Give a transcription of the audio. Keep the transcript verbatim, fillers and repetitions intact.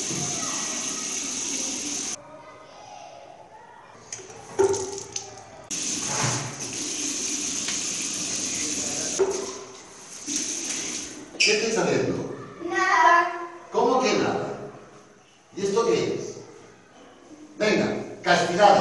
¿Qué estáis haciendo? Nada. ¿Cómo que nada? ¿Y esto qué es? Venga, castigado.